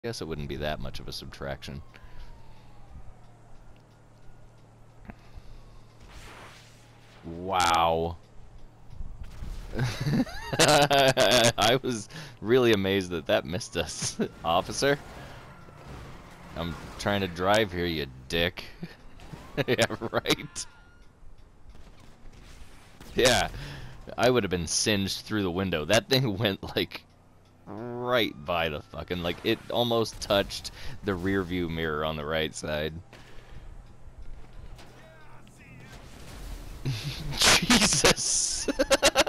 Guess it wouldn't be that much of a subtraction. Wow. I was really amazed that that missed us. Officer? I'm trying to drive here, you dick. Yeah, right. Yeah, I would have been singed through the window. That thing went like right by the fucking, like it almost touched the rear view mirror on the right side. Jesus.